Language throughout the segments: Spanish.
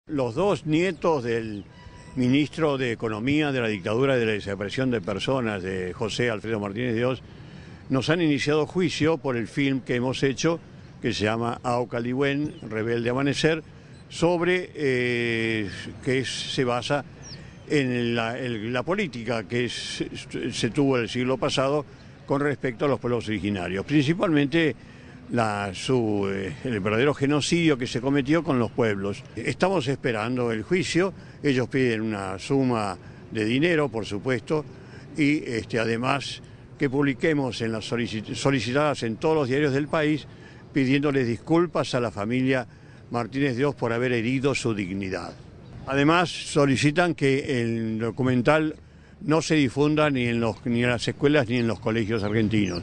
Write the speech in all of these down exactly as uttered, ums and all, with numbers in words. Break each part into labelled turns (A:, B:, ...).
A: Los dos nietos del ministro de Economía de la dictadura de la desaparición de personas, de José Alfredo Martínez de Oz, nos han iniciado juicio por el film que hemos hecho, que se llama Aucalihuén, Rebelde Amanecer, sobre eh, que es, se basa en la, en la política que es, se tuvo el siglo pasado con respecto a los pueblos originarios, principalmente La, su, eh, el verdadero genocidio que se cometió con los pueblos. Estamos esperando el juicio, ellos piden una suma de dinero, por supuesto, y este, además que publiquemos en las solicit solicitadas en todos los diarios del país, pidiéndoles disculpas a la familia Martínez de Oz por haber herido su dignidad. Además, solicitan que el documental no se difunda ni en, los, ni en las escuelas ni en los colegios argentinos.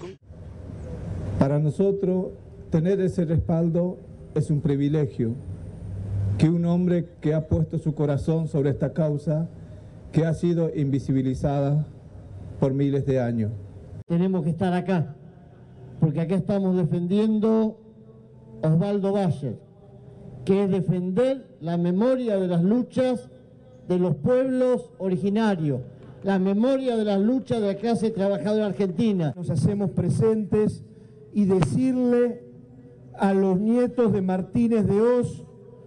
B: Para nosotros, tener ese respaldo es un privilegio, que un hombre que ha puesto su corazón sobre esta causa, que ha sido invisibilizada por miles de años.
C: Tenemos que estar acá, porque acá estamos defendiendo Osvaldo Bayer, que es defender la memoria de las luchas de los pueblos originarios, la memoria de las luchas de la clase trabajadora argentina.
B: Nos hacemos presentes y decirle a los nietos de Martínez de Oz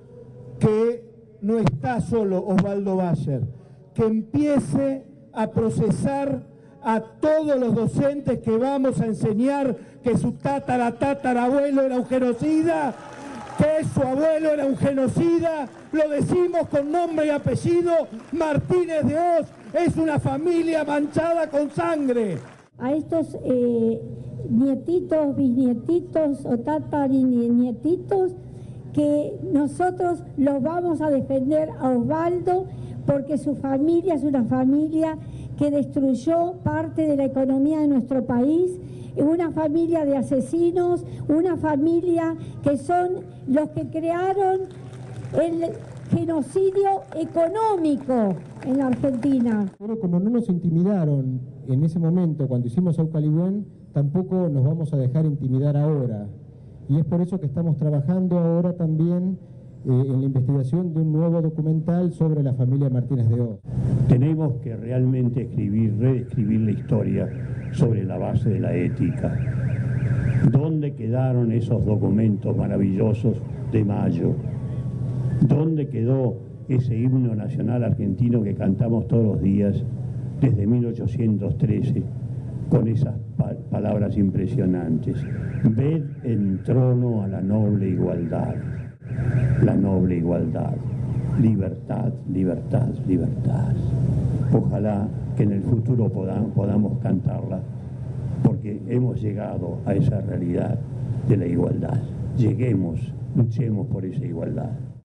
B: que no está solo Osvaldo Bayer, que empiece a procesar a todos los docentes que vamos a enseñar que su tatara tatarabuelo era un genocida, que su abuelo era un genocida. Lo decimos con nombre y apellido: Martínez de Oz es una familia manchada con sangre.
D: A estos eh, nietitos, bisnietitos o tatarinietitos, que nosotros los vamos a defender a Osvaldo, porque su familia es una familia que destruyó parte de la economía de nuestro país, una familia de asesinos, una familia que son los que crearon el genocidio económico en la Argentina.
E: Pero como no nos intimidaron en ese momento cuando hicimos Aucalihuén, tampoco nos vamos a dejar intimidar ahora. Y es por eso que estamos trabajando ahora también eh, en la investigación de un nuevo documental sobre la familia Martínez de Oz.
A: Tenemos que realmente escribir, reescribir la historia sobre la base de la ética. ¿Dónde quedaron esos documentos maravillosos de Mayo? ¿Dónde quedó ese himno nacional argentino que cantamos todos los días desde mil ochocientos trece, con esas pa palabras impresionantes? Ved en trono a la noble igualdad, la noble igualdad, libertad, libertad, libertad. Ojalá que en el futuro podamos, podamos cantarla, porque hemos llegado a esa realidad de la igualdad. Lleguemos, luchemos por esa igualdad.